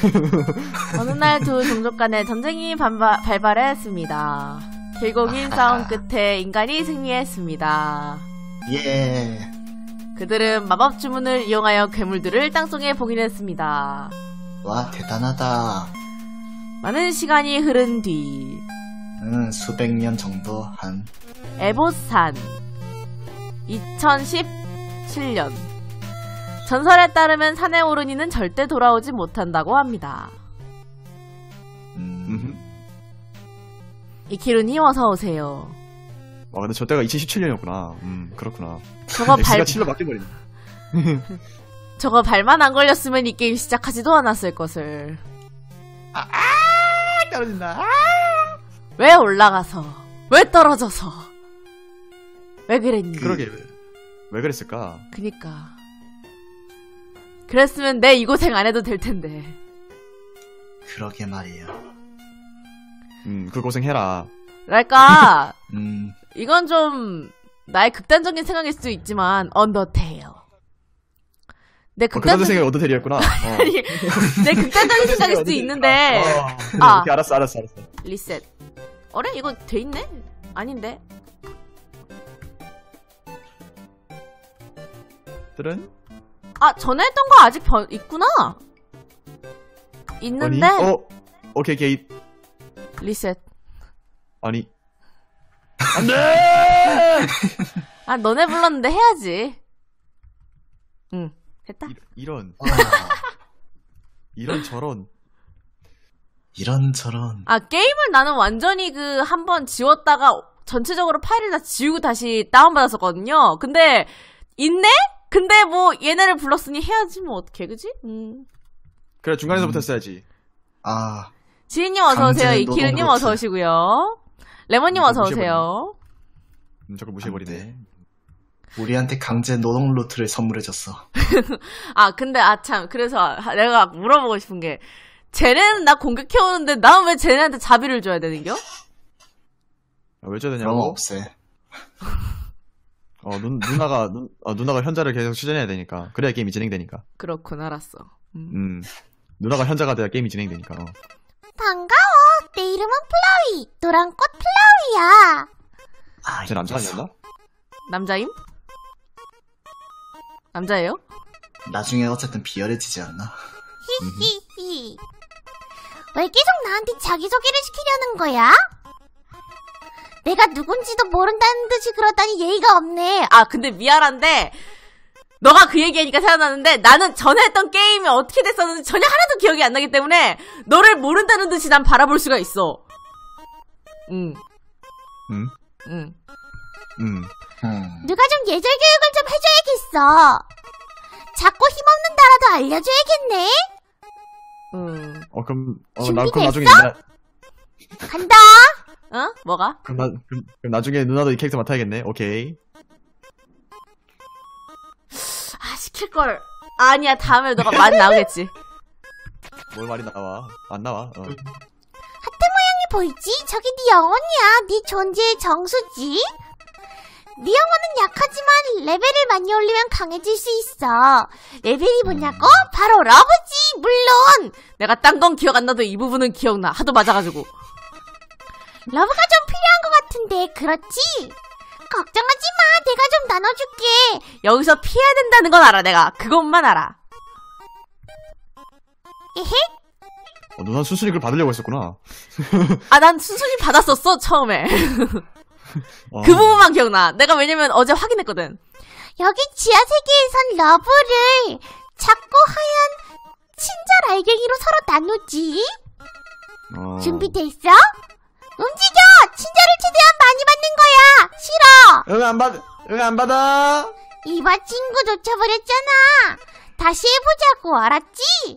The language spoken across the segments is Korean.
어느 날 두 종족 간의 전쟁이 발발했습니다. 길고 긴 싸움 끝에 인간이 승리했습니다. 예. 그들은 마법 주문을 이용하여 괴물들을 땅속에 봉인했습니다. 와, 대단하다. 많은 시간이 흐른 뒤 수백 년 정도 한 에보스산 2017년 전설에 따르면 산에 오른 이는 절대 돌아오지 못한다고 합니다. 이키루님 어서오세요. 와, 근데 저 때가 2017년이었구나. 그렇구나. 저거 X가 7로 바뀌어버리네. 저거 발만 안 걸렸으면 이 게임 시작하지도 않았을 것을. 떨어진다. 왜 올라가서? 왜 떨어져서? 왜 그랬니? 그러게, 왜 그랬을까? 그니까. 그랬으면 내 이 고생 안 해도 될 텐데. 그러게 말이야. 그 고생해라. 랄까, 이건 좀 나의 극단적인 생각일 수도 있지만 언더테일. 내 극단적인 생각이 언더테일이었구나. 아니, 내 극단적인 생각일 수도 있는데. 오케이, 알았어. 리셋. 어래? 이거 돼 있네? 아닌데. 들은? 전에 했던 거 아직 있구나. 있는데. 아니? 오케이. 리셋. 아니. 안 돼! 너네 불렀는데 해야지. 응, 됐다. 이런 저런. 이런저런. 게임을 나는 완전히 한번 지웠다가 전체적으로 파일을 다 지우고 다시 다운받았었거든요. 근데, 있네? 근데 뭐, 얘네를 불렀으니 해야지 뭐, 어떡해, 그지? 그래, 중간에서부터 했어야지. 지인님 어서오세요. 이키르님 어서오시고요. 레몬님 어서오세요. 저걸 무시해버리네. 네. 우리한테 강제 노동 루트를 선물해줬어. 근데 참, 그래서 내가 물어보고 싶은 게, 쟤네는 나 공격해오는데, 난 왜 쟤네한테 자비를 줘야 되는겨? 왜 줘야 되냐고? 그런 거 없애. 누나가 현자를 계속 추진해야 되니까. 그래야 게임이 진행되니까. 그렇군, 알았어. 누나가 현자가 돼야 게임이 진행되니까. 반가워. 내 이름은 플라위. 노란꽃 플라위야. 쟤 남자 아니었나? 남자임? 남자예요? 나중에 어쨌든 비열해지지 않나? 히히히. 왜 계속 나한테 자기소개를 시키려는 거야? 내가 누군지도 모른다는 듯이 그러다니 예의가 없네. 근데 미안한데 너가 그 얘기하니까 생각나는데 나는 전에 했던 게임이 어떻게 됐었는지 전혀 하나도 기억이 안 나기 때문에 너를 모른다는 듯이 난 바라볼 수가 있어. 누가 좀 예절 교육을 좀 해줘야겠어. 자꾸 힘없는 나라도 알려줘야겠네. 그럼 준비됐어? 나중에 간다. 뭐가? 그럼 나중에 누나도 이 캐릭터 맡아야겠네. 오케이. 시킬걸. 아니야, 다음에 너가 많이 나오겠지. 뭘 말이 나와. 안 나와. 하트 모양이 보이지? 저기 네 영혼이야. 네 존재의 정수지. 네 영혼은 약하지만 레벨을 많이 올리면 강해질 수 있어. 레벨이 뭐냐고? 바로 러브지, 물론. 내가 딴 건 기억 안 나도 이 부분은 기억나. 하도 맞아가지고. 러브가 좀 필요한 것 같은데, 그렇지? 걱정하지 마. 내가 좀 나눠줄게. 여기서 피해야 된다는 건 알아, 내가. 그것만 알아. 에헤? 누나 순순히 그걸 받으려고 했었구나. 난 순순히 받았었어, 처음에. 그 부분만 기억나. 내가 왜냐면 어제 확인했거든. 여기 지하 세계에선 러브를 작고 하얀 친절 알갱이로 서로 나누지. 준비됐어? 움직여! 친절을 최대한 많이 받는 거야. 싫어. 안 받아. 이봐, 친구 놓쳐버렸잖아. 다시 해보자고, 알았지?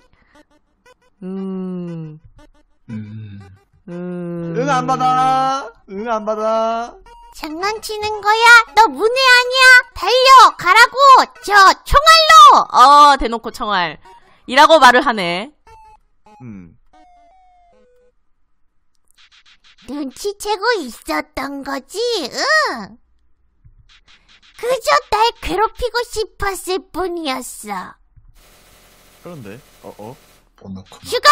안 받아. 장난치는 거야? 너 문외 아니야? 달려! 가라고! 저 총알로! 대놓고 청알. 이라고 말을 하네. 눈치채고 있었던 거지? 응. 그저 날 괴롭히고 싶었을 뿐이었어. 그런데 못 넣고. 슈가!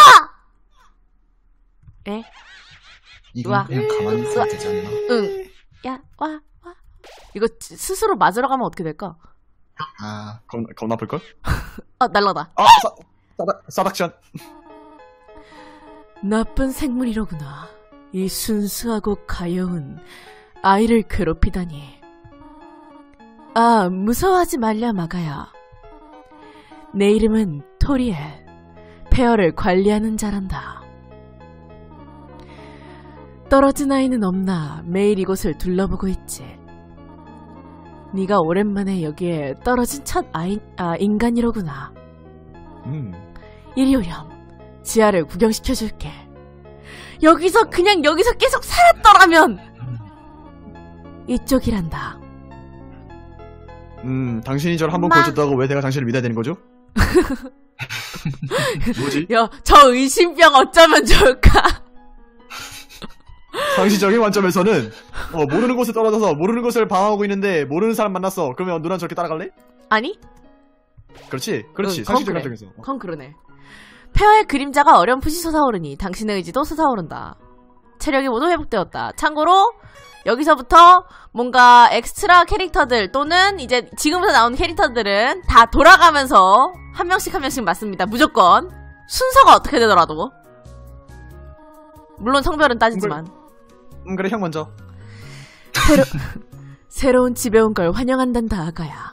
에? 이건 우와. 그냥 가만히 있으면 되지 않나? 응. 야, 와. 이거 스스로 맞으러 가면 어떻게 될까? 아, 겁나 아플걸? 날라다. 아, 싸닥션. 나쁜 생물이로구나. 이 순수하고 가여운 아이를 괴롭히다니. 아, 무서워하지 말랴, 마가야. 내 이름은 토리엘. 폐허를 관리하는 자란다. 떨어진 아이는 없나 매일 이곳을 둘러보고 있지. 네가 오랜만에 여기에 떨어진 첫 인간이로구나. 이리 오렴. 지하를 구경시켜줄게. 여기서 계속 살았더라면! 이쪽이란다. 당신이 저를 한번 엄마. 구해줬다고 왜 내가 당신을 믿어야 되는 거죠? 뭐지? 야, 저 의심병 어쩌면 좋을까? 상시적인 관점에서는 모르는 곳에 떨어져서 모르는 곳을 방황하고 있는데 모르는 사람 만났어. 그러면 누난 저렇게 따라갈래? 아니? 그렇지. 응, 상시적인 그래. 관점에서. 그건 그러네. 폐허의 그림자가 어렴풋이 솟아오르니 당신의 의지도 솟아오른다. 체력이 모두 회복되었다. 참고로 여기서부터 뭔가 엑스트라 캐릭터들 또는 이제 지금부터 나온 캐릭터들은 다 돌아가면서 한 명씩 맞습니다. 무조건. 순서가 어떻게 되더라도. 물론 성별은 따지지만. 그래, 형 먼저. 새로운 집에 온 걸 환영한단다, 아가야.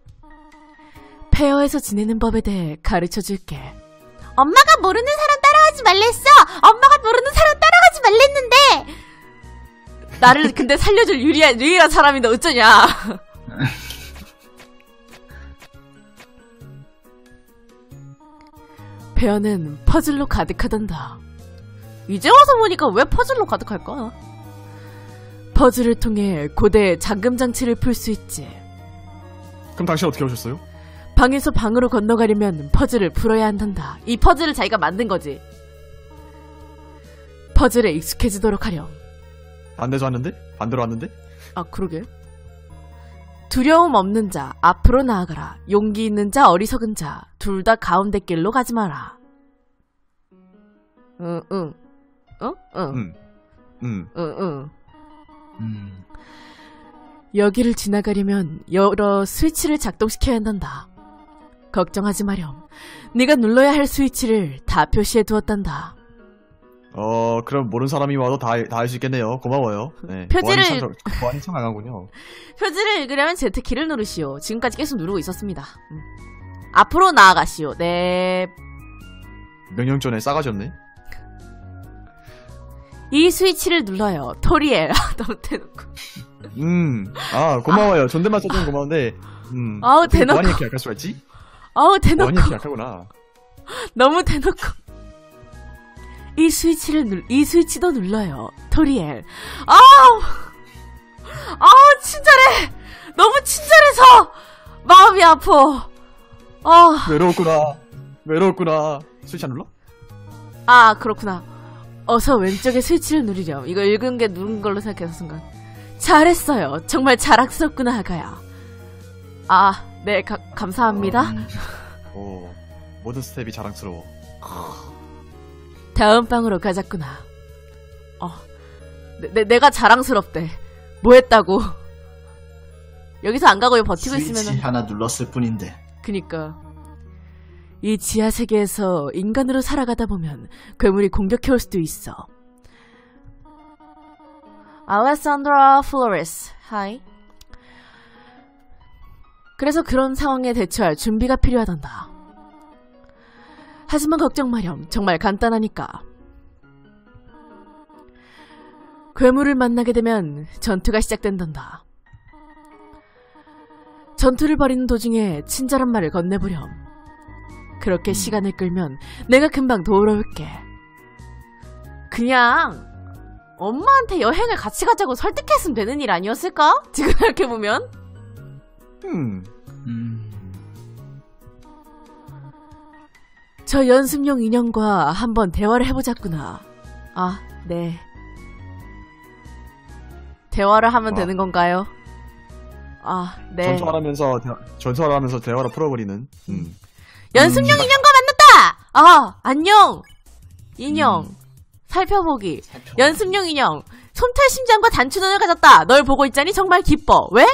폐허에서 지내는 법에 대해 가르쳐줄게. 엄마가 모르는 사람 따라하지 말랬어! 엄마가 모르는 사람 따라가지 말랬는데! 나를 근데 살려줄 유일한 사람인데 어쩌냐. 폐허는 퍼즐로 가득하단다. 이제 와서 보니까 왜 퍼즐로 가득할까? 퍼즐을 통해 고대 잠금 장치를 풀 수 있지. 그럼 당신 어떻게 오셨어요? 방에서 방으로 건너가려면 퍼즐을 풀어야 한단다. 이 퍼즐을 자기가 만든 거지. 퍼즐에 익숙해지도록 하렴. 반대로 왔는데? 아, 그러게. 두려움 없는 자, 앞으로 나아가라. 용기 있는 자, 어리석은 자, 둘 다 가운데 길로 가지 마라. 응. 여기를 지나가려면 여러 스위치를 작동시켜야 한단다. 걱정하지 마렴. 네가 눌러야 할 스위치를 다 표시해 두었단다. 그럼 모르는 사람이 와도 다 할 수 있겠네요. 고마워요. 네. 보안이 참 강하군요. 표지를 읽으려면 Z키를 누르시오. 지금까지 계속 누르고 있었습니다. 앞으로 나아가시오. 네. 명령 전에 싸가지 없네. 이 스위치를 눌러요. 토리엘. 너무 대놓고. 고마워요. 존댓말 써주면 고마운데. 아우, 어떻게 대놓고. 보안이 이렇게 약할 수가 있지? 아우, 대놓고. 보안이 이렇게 약하구나. 너무 대놓고. 이 스위치도 눌러요. 토리엘. 아우, 친절해. 너무 친절해서 마음이 아파. 외로웠구나. 스위치 안 눌러? 아, 그렇구나. 어서 왼쪽에 스위치를 누르렴. 이거 읽은 게 누른 걸로 생각해서 순간. 잘했어요. 정말 자랑스럽구나, 아가야. 네, 감사합니다. 모든 스텝이 자랑스러워. 다음 방으로 가자꾸나. 내가 자랑스럽대. 뭐 했다고. 여기서 안 가고 버티고 스위치 있으면은. 하나 눌렀을 뿐인데. 그니까. 이 지하 세계에서 인간으로 살아가다 보면 괴물이 공격해올 수도 있어. 알레산드라 플로레스. 하이. 그래서 그런 상황에 대처할 준비가 필요하단다. 하지만 걱정 마렴. 정말 간단하니까. 괴물을 만나게 되면 전투가 시작된단다. 전투를 벌이는 도중에 친절한 말을 건네보렴. 그렇게 시간을 끌면 내가 금방 돌아올게. 그냥 엄마한테 여행을 같이 가자고 설득했으면 되는 일 아니었을까? 지금 생각해보면. 저 연습용 인형과 한번 대화를 해보자꾸나. 네. 대화를 하면 되는 건가요? 네. 전투하면서 대화를 풀어버리는. 연습용 인형과 만났다! 아, 안녕! 인형. 살펴보기. 연습용 인형. 솜털 심장과 단추 눈을 가졌다. 널 보고 있자니 정말 기뻐. 왜?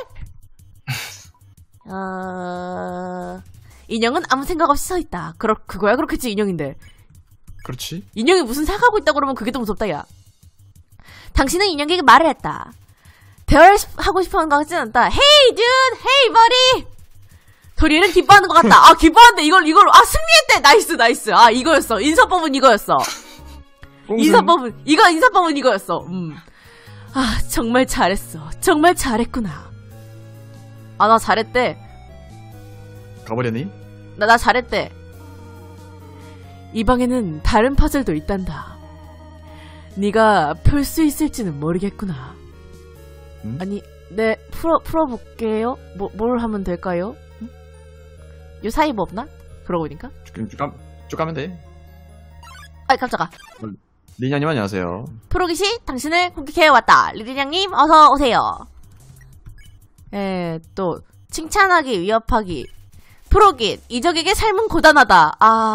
인형은 아무 생각 없이 서 있다. 그거야 그렇겠지, 인형인데. 그렇지. 인형이 무슨 생각하고 있다 그러면 그게 더 무섭다, 야. 당신은 인형에게 말을 했다. 대화를 하고 싶어 하는 것 같진 않다. Hey, dude! Hey, buddy! 도리에는 기뻐하는 것 같다. 아, 기뻐하는데 이걸, 승리했대! 나이스. 아, 이거였어. 인사법은 이거였어. 인사법은 이거였어. 아, 정말 잘했어. 정말 잘했구나. 아, 나 잘했대. 가버렸니? 나 잘했대. 이 방에는 다른 퍼즐도 있단다. 네가 풀 수 있을지는 모르겠구나. 아니, 네, 풀어볼게요. 뭘 하면 될까요? 요 사이 뭐 없나? 그러고 보니까. 쭉 가면 돼. 아이, 깜짝아. 리냐님 안녕하세요. 프로깃이 당신을 공격해왔다. 리리냥님, 어서오세요. 또, 칭찬하기, 위협하기. 프로깃, 이적에게 삶은 고단하다.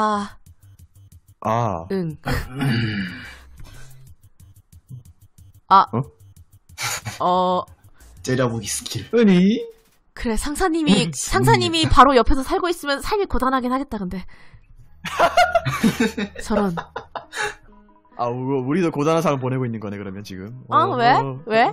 응. 째려보기 스킬. 은희? 그래, 상사님이 바로 옆에서 살고 있으면 삶이 고단하긴 하겠다, 근데. 저런. 우리도 고단한 삶을 보내고 있는 거네, 그러면 지금. 왜?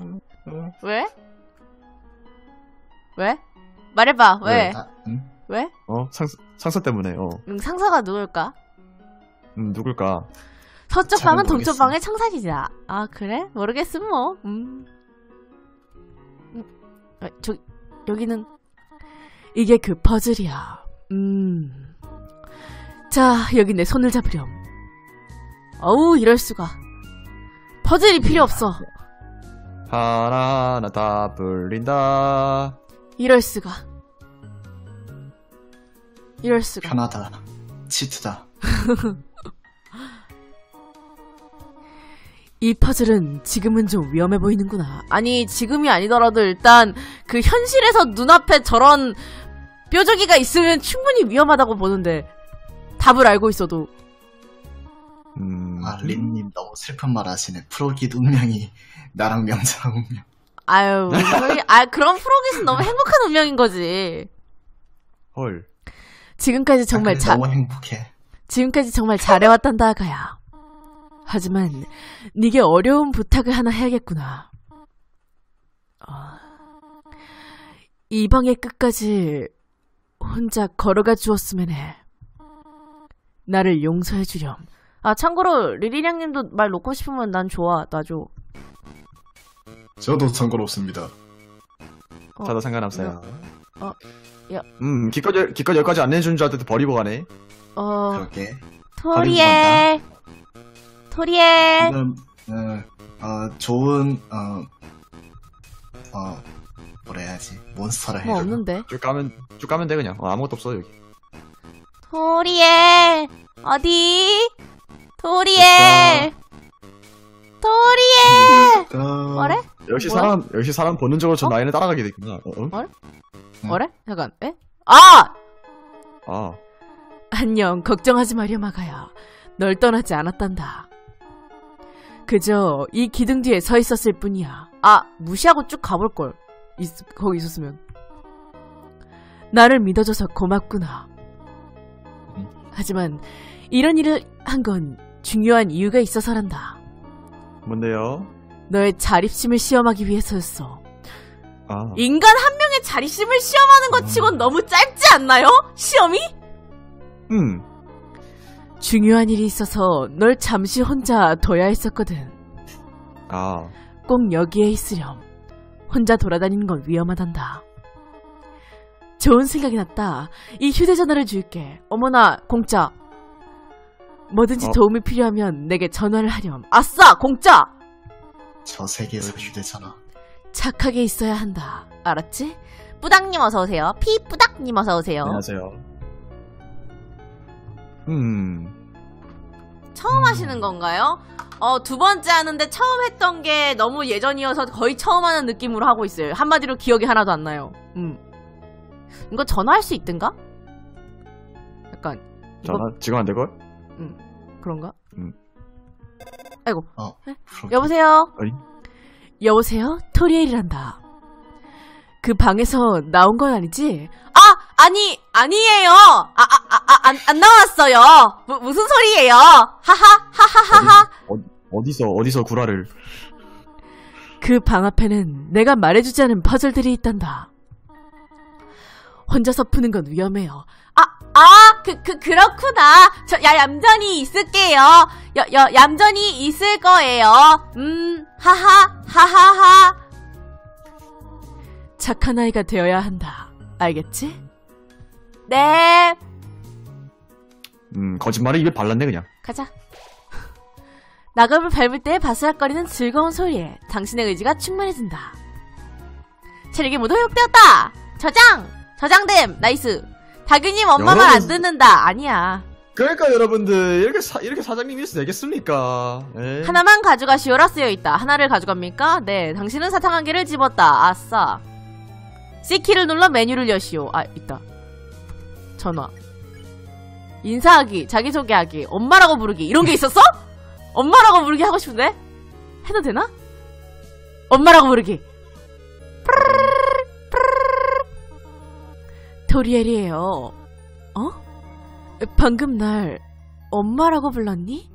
말해봐, 왜? 응? 왜? 상사 때문에, 상사가 누굴까? 누굴까? 서쪽 잘 방은 모르겠어. 동쪽 방의 청산이다. 아, 그래? 모르겠음, 뭐. 여기는, 이게 그 퍼즐이야. 자, 여기 내 손을 잡으렴. 어우, 이럴수가. 퍼즐이 필요 없어. 하나하나 다 불린다. 이럴수가. 편하다. 치트다. 이 퍼즐은 지금은 좀 위험해 보이는구나. 아니, 지금이 아니더라도 일단 그 현실에서 눈앞에 저런 뾰족이가 있으면 충분히 위험하다고 보는데 답을 알고 있어도. 린님 너무 슬픈 말 하시네. 프로깃 운명이 나랑 명자랑 운명. 아유, 그런 프로깃은 너무 행복한 운명인 거지. 헐. 지금까지 정말 너무 행복해. 지금까지 정말 잘해왔단다, 아가야. 하지만 네게 어려운 부탁을 하나 해야겠구나. 이 방의 끝까지 혼자 걸어가 주었으면 해. 나를 용서해 주렴. 참고로 리리냥님도 말 놓고 싶으면 난 좋아. 놔줘. 저도 상관없습니다. 저도 상관없어요. 야. 기껏 여기까지 안내해준 줄 알았는데 버리고 가네. 그렇게. 토리에. 지금 좋은 뭐라 해야지? 몬스터라 해야 뭐 되나? 없는데. 쭉 가면 돼 그냥. 아무것도 없어 여기. 토리에 어디? 토리에 뭐래? 역시 뭐야? 사람 본능적으로 저 라인을 따라가게 됐구나. 뭐래? 잠깐. 아. 안녕. 걱정하지 마렴, 아가야. 널 떠나지 않았단다. 그저 이 기둥 뒤에 서 있었을 뿐이야. 무시하고 쭉 가볼걸. 거기 있었으면. 나를 믿어줘서 고맙구나. 하지만 이런 일을 한 건 중요한 이유가 있어서란다. 뭔데요? 너의 자립심을 시험하기 위해서였어. 아. 인간 한 명의 자립심을 시험하는 것 치곤 너무 짧지 않나요? 시험이? 중요한 일이 있어서 널 잠시 혼자 둬야 했었거든. 아. 꼭 여기에 있으렴. 혼자 돌아다니는 건 위험하단다. 좋은 생각이 났다. 이 휴대전화를 줄게. 어머나, 공짜. 뭐든지 도움이 필요하면 내게 전화를 하렴. 아싸, 공짜! 저 세계에서 휴대전화. 착하게 있어야 한다. 알았지? 뿌닥님 어서오세요. 피뿌닥님 어서오세요. 안녕하세요. 처음 하시는 건가요? 두 번째 하는데 처음 했던 게 너무 예전이어서 거의 처음 하는 느낌으로 하고 있어요. 한마디로 기억이 하나도 안 나요. 이거 전화할 수 있든가? 약간. 전화 지금 안 될걸? 그런가? 음. 아이고. 프로기. 여보세요? 어이? 여보세요? 토리엘이란다. 그 방에서 나온 건 아니지? 아니에요! 안 나왔어요! 무슨 소리예요? 하하하하하! 어디서 구라를. 그 방 앞에는 내가 말해주지 않은 퍼즐들이 있단다. 혼자서 푸는 건 위험해요. 그렇구나. 얌전히 있을게요. 얌전히 있을 거예요. 하하하하. 착한 아이가 되어야 한다. 알겠지? 네. 거짓말을 입에 발랐네, 그냥. 가자. 낙엽을 밟을 때 바스락거리는 즐거운 소리에 당신의 의지가 충만해진다. 체력이 모두 회복되었다. 저장됨. 나이스. 다규님 엄마 말 안 듣는다. 아니야. 그러니까 여러분들 이렇게 사장님이 되겠습니까? 에이. 하나만 가져가시오라 쓰여있다. 하나를 가져갑니까? 네. 당신은 사탕 한 개를 집었다. 아싸. C키를 눌러 메뉴를 여시오. 있다. 전화. 인사하기, 자기소개하기, 엄마라고 부르기 이런 게 있었어? 엄마라고 부르기 하고 싶은데? 해도 되나? 엄마라고 부르기. 토리엘이에요. 방금 날 엄마라고 불렀니?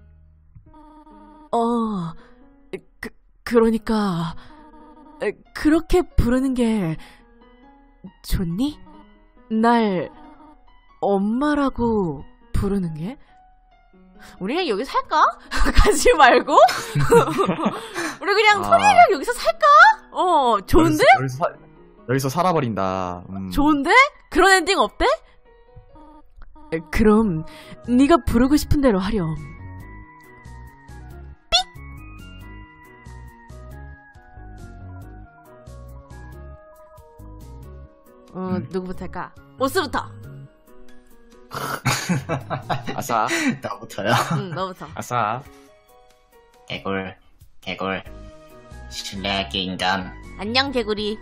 그러니까 그렇게 부르는 게 좋니? 날 엄마라고 부르는 게? 우리 그냥 여기 살까? 가지 말고? 우리 그냥 토리엘이랑 여기서 살까? 좋은데? 여기서 살아버린다. 좋은데? 그런 엔딩 어때? 그럼 네가 부르고 싶은 대로 하렴. 누구부터 할까? 보스부터. 아싸. 나부터요? 응, 너부터. 아싸. 개굴. 신뢰할게 인간. 안녕 개구리.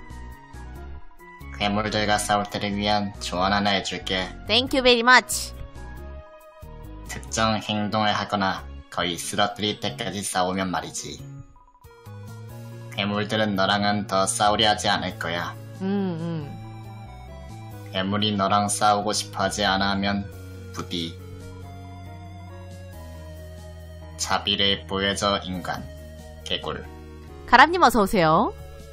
괴물들과 싸울 때를 위한 조언 하나 해줄게. Thank you very much. 특정 행동을 하거나 거의 쓰러뜨릴 때까지 싸우면 말이지. 괴물들은 너랑은 더 싸우려 하지 않을 거야. 괴물이 너랑 싸우고 싶어 하지 않아 하면 부디 자비를 보여줘 인간. 개굴. 가람님 어서오세요.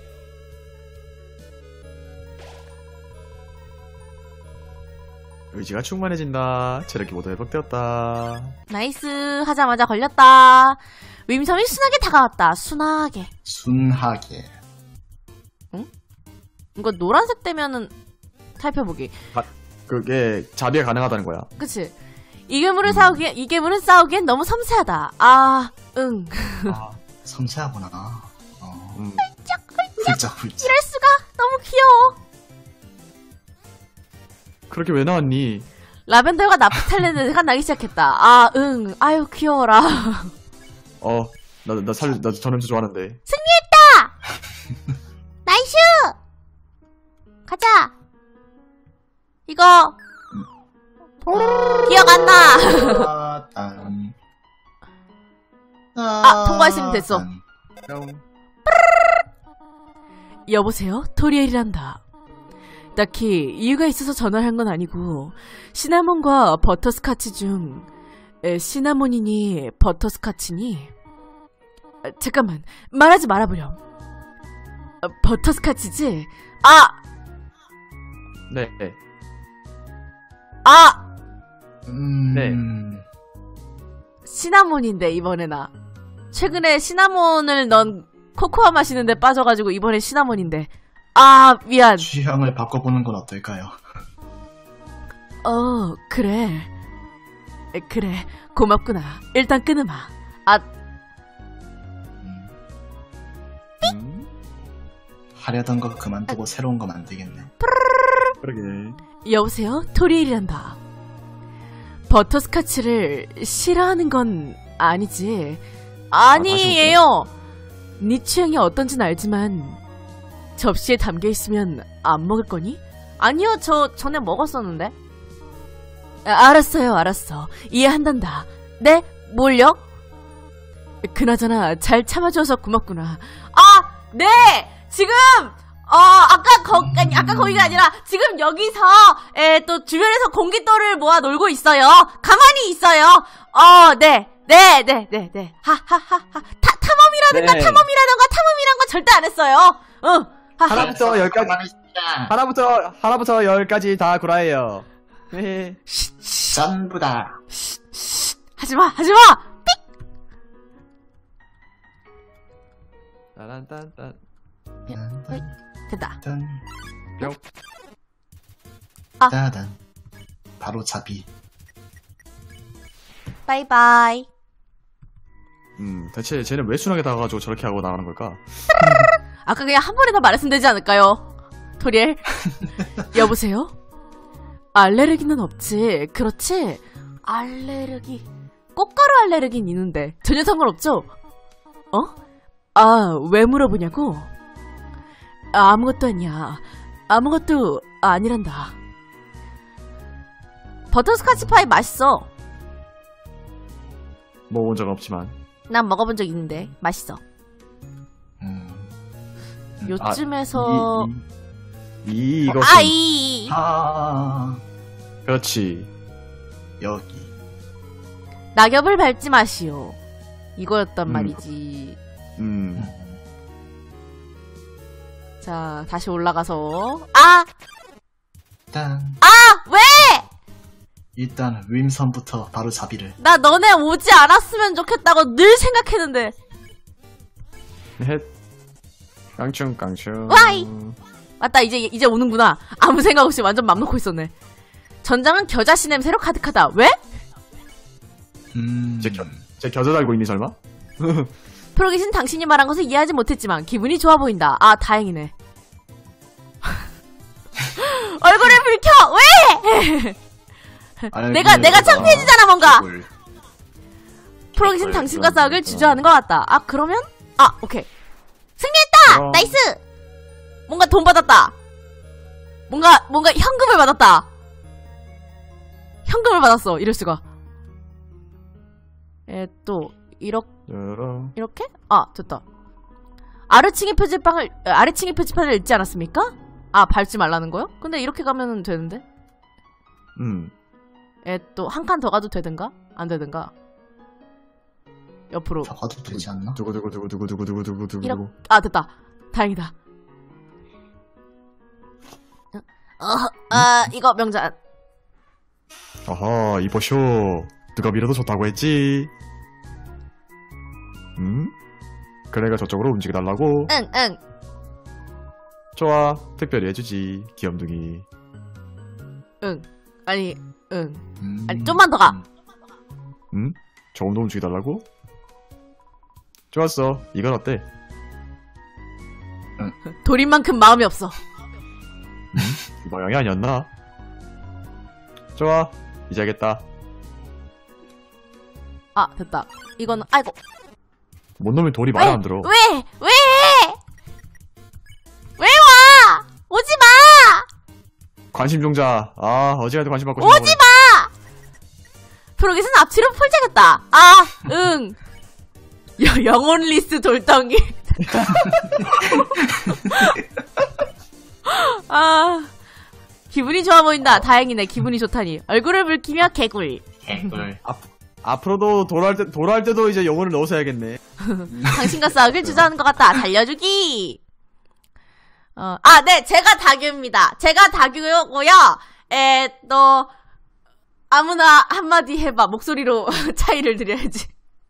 의지가 충만해진다. 체력이 모두 회복되었다. 나이스. 하자마자 걸렸다. 윈섬이 순하게 다가왔다. 순하게. 응? 이거 노란색 되면은 살펴보기. 그게 자비가 가능하다는 거야. 그치? 이 괴물은 싸우기엔 너무 섬세하다. 응. 섬세하구나. 훌쩍. 이럴 수가. 너무 귀여워. 그렇게 왜 나왔니? 라벤더가 나프탈렌드가 나기 시작했다. 응. 아유 귀여워라. 나 저 냄새 좋아하는데. 승리했다! 나이스! 가자! 이거 기억 안 나. 통과했으면 됐어. 여보세요? 토리엘이란다. 딱히 이유가 있어서 전화를 한 건 아니고 시나몬과 버터스카치 중 시나몬이니 버터스카치니? 잠깐만 말하지 말아보렴. 버터스카치지? 네. 네. 시나몬인데 이번에 나 최근에 시나몬을 넣은 코코아 마시는데 빠져가지고 이번에 시나몬인데 미안. 취향을 바꿔보는 건 어떨까요? 그래 고맙구나. 일단 끊으마. 하려던 거 그만두고 새로운 거 만들겠네. 그러게. 여보세요? 토리엘이란다. 버터스카치를 싫어하는 건 아니지. 아니에요. 네 취향이 어떤진 알지만 접시에 담겨있으면 안 먹을 거니? 아니요, 저 전에 먹었었는데. 알았어요, 알았어. 이해한단다. 네? 뭘요? 그나저나 잘 참아줘서 고맙구나. 네! 지금 아까 거기가 아니라 지금 여기서 또 주변에서 공깃돌을 모아 놀고 있어요. 가만히 있어요. 네. 하하하하. 탐험이라든가 네. 탐험이란 거 절대 안 했어요. 하나부터 열까지. 하나부터 열까지 다 구라예요. 전부 다. 하지마. 따란딴딴. 됐다. 딴. 뿅. 따단. 바로 잡이. 바이바이. 대체 쟤는 왜 순하게 다가가지고 저렇게 하고 나가는 걸까? 아까 그냥 한 번에 다 말했으면 되지 않을까요? 토리엘? 여보세요? 알레르기는 없지. 그렇지? 알레르기. 꽃가루 알레르기는 있는데 전혀 상관없죠? 왜 물어보냐고? 아무것도 아니야. 아무것도 아니란다. 버터스카치 파이 맛있어. 먹어본 적은 없지만. 난 먹어본 적 있는데 맛있어. 요쯤에서 이것은 그렇지. 여기. 낙엽을 밟지 마시오. 이거였단 말이지. 자, 다시 올라가서 왜? 왜? 일단 윈선부터 바로 잡이를. 나 너네 오지 않았으면 좋겠다고 늘 생각했는데. 헷. 깡충. 와이! 맞다, 이제 오는구나. 아무 생각 없이 완전 맘 놓고 있었네. 전장은 겨자씨 냄새로 가득하다. 왜? 제 겨자 달고 있니 설마? 프로기신 당신이 말한 것을 이해하지 못했지만 기분이 좋아 보인다. 다행이네. 얼굴을 붉혀! 왜? 내가 창피해지잖아, 뭔가. 프로기신 당신과 싸우길 주저하는 것 같다. 그러면? 오케이. 승리했다! 나이스! 뭔가 돈 받았다. 뭔가 현금을 받았다. 현금을 받았어. 이럴 수가. 또 이렇게? 됐다. 아래층의 표지판을 읽지 않았습니까? 밟지 말라는 거요? 근데 이렇게 가면 되는데? 또 한 칸 더 가도 되든가? 안 되든가? 옆으로. 더 가도 되지 않나? 두구두구두구두구두구두구두구. 됐다. 다행이다. 이거 명장. 어허, 이보쇼. 누가 밀어도 좋다고 했지. 그래가 저쪽으로 움직여달라고? 응. 좋아, 특별히 해주지, 귀염둥이. 아니, 좀만 더 가. 조금 더 움직여달라고? 좋았어, 이건 어때? 돌인만큼 마음이 없어. 이 모양이 아니었나? 좋아, 이제 하겠다. 됐다. 이거는, 아이고. 뭔 놈이 돌이 말을 안 들어. 왜 와! 오지 마! 관심종자. 어지간해도 관심 받고 오지 마! 프로깃은 앞뒤로 폴짝했다. 응. 영혼 리스 돌덩이. 기분이 좋아 보인다. 다행이네. 기분이 좋다니. 얼굴을 붉히며 개굴. 앞으로도 돌아할 때도 이제 영혼을 넣어서 해야겠네. 당신과 싸우길 주저하는 것 같다. 달려주기. 네, 제가 다규입니다. 제가 다규고요. 또 아무나 한마디 해봐. 목소리로 차이를 드려야지.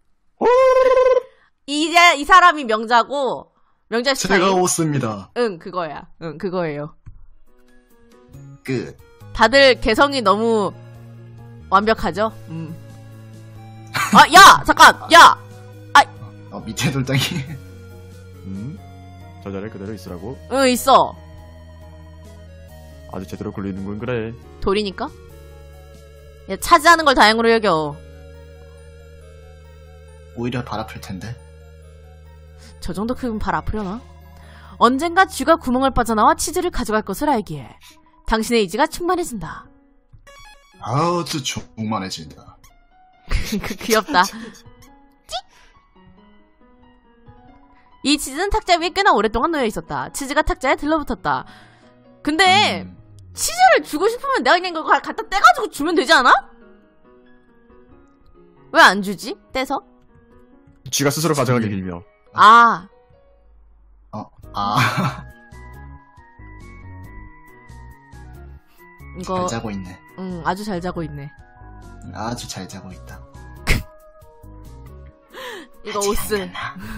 이제 이 사람이 명자고 명자 스타일. 제가 옷습니다. 그거야. 그거예요. 끝. 다들 개성이 너무 완벽하죠? 야! 잠깐! 야! 밑에 돌덩이. 저 자리에 그대로 있으라고? 있어. 아주 제대로 굴리는군, 그래. 돌이니까? 야, 차지하는 걸 다행으로 여겨. 오히려 발 아플 텐데. 저 정도 크면 발 아프려나? 언젠가 쥐가 구멍을 빠져나와 치즈를 가져갈 것을 알기에 당신의 의지가 충만해진다. 아주 충만해진다. 귀엽다. 이 치즈는 탁자 위에 꽤나 오랫동안 놓여 있었다. 치즈가 탁자에 들러붙었다. 근데 치즈를 주고 싶으면 내가 그냥 이거 갖다 떼가지고 주면 되지 않아? 왜 안 주지? 떼서? 쥐가 스스로 가져가길 빌며. 아. 이거 잘 자고 있네. 아주 잘 자고 있네. 아주 잘 자고 있다. 이거 오스.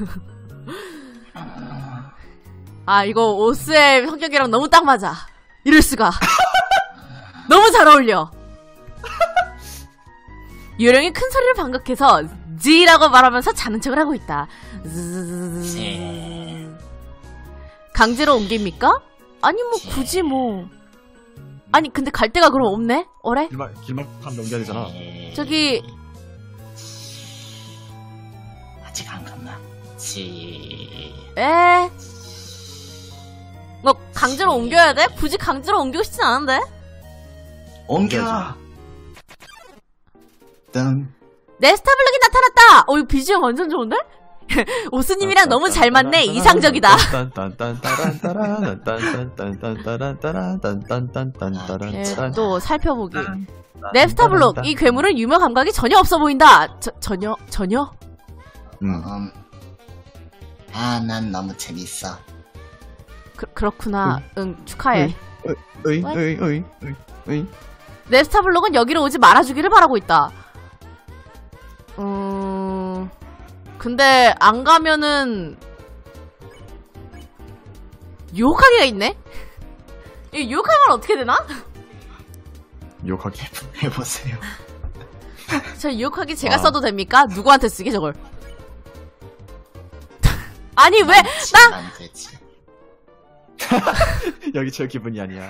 아, 이거 오스의 성격이랑 너무 딱 맞아. 이럴 수가. 너무 잘 어울려. 요령이 큰 소리를 반격해서 지라고 말하면서 자는 척을 하고 있다. 강제로 옮깁니까? 아니 뭐 굳이 뭐. 아니 근데 갈 데가 그럼 없네? 어래? 길막판 넘겨야 되잖아. 저기 아직 안 갔나? 뭐 강제로 옮겨야 돼? 굳이 강제로 옮기고 싶진 않은데? 옮겨! 뜬. 네스타블럭이 나타났다! 이거 BGM 완전 좋은데? 오스님이랑 너무 잘 맞네. 이상적이다. 또 살펴보기. 네스타블럭, 이 괴물은 유머 감각이 전혀 없어 보인다. 전혀? 난 너무 재밌어. 그렇구나. 축하해. 으이. 네스타블럭은 여기로 오지 말아주기를 바라고 있다. 근데 안 가면은 유혹하기가 있네? 이 유혹하면 어떻게 되나? 유혹하기 해보세요. 저 유혹하기 제가 써도 됩니까? 누구한테 쓰게 저걸? 아니 왜 나 안 되지. 여기 저 기분이 아니야.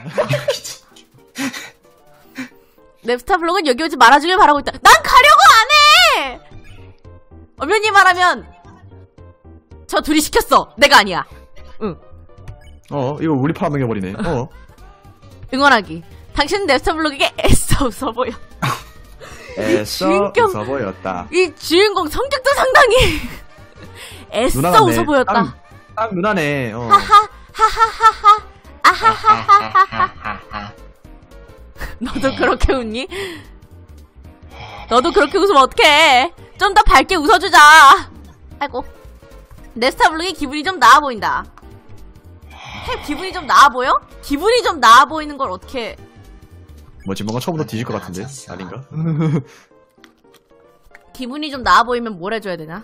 네스타블럭은 여기 오지 말아주길 바라고 있다. 난 가려고 안 해! 엄연히 말하면 저 둘이 시켰어. 내가 아니야. 응. 이거 우리 파란 넘겨버리네. 응원하기. 당신은 네스타블럭에게 애써 웃어 보여. 애써 주인공, 웃어 보였다. 이 주인공 성격도 상당히 애써 웃어 보였다. 딱 누나네. 하하하하하하. 아하하하하하. 너도 그렇게 웃니? 너도 그렇게 웃으면 어떡해. 좀 더 밝게 웃어주자. 아이고. 네스타블럭이 기분이 좀 나아 보인다. 기분이 좀 나아 보여? 기분이 좀 나아 보이는 걸 어떻게. 뭐지, 뭔가 처음부터 뒤질 것 같은데? 아닌가? 기분이 좀 나아 보이면 뭘 해줘야 되나?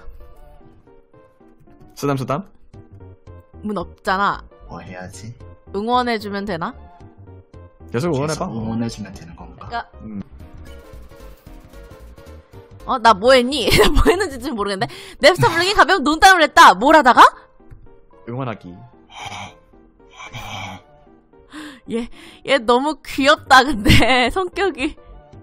쓰담쓰담? 문 없잖아. 뭐 해야지? 응원해주면 되나? 계속 응원해봐. 응원해주면 되는 건가? 그러니까 나 뭐 했니? 나 뭐 했는지 좀 모르겠는데. 네스타블럭이 가벼운 논담을 했다. 뭘 하다가? 응원하기. 얘 너무 귀엽다, 근데. 성격이.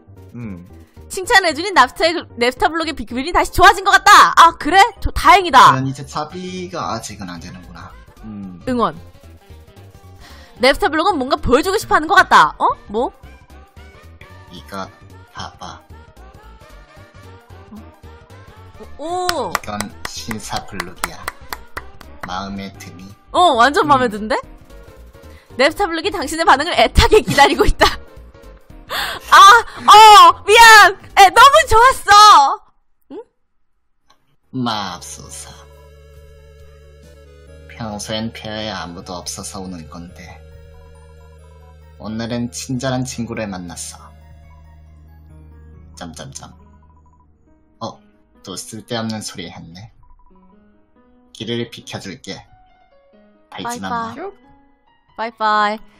칭찬해주니 네스타블럭의 기분이 다시 좋아진 것 같다. 아, 그래? 다행이다. 그럼 이제 차비가 아직은 안 되는구나. 응원. 네스타블럭은 뭔가 보여주고 싶어 하는 것 같다. 뭐? 이거 봐봐. 오. 이건 신사블록이야. 마음에 드니? 완전 마음에 드는데? 네스타블럭이 당신의 반응을 애타게 기다리고 있다. 미안! 너무 좋았어! 응? 맙소사. 평소엔 폐허에 아무도 없어서 오는 건데 오늘은 친절한 친구를 만났어. 점점점. 또 쓸데없는 소리 했네. 길을 비켜줄게. 밟지만 마. 빠이빠이.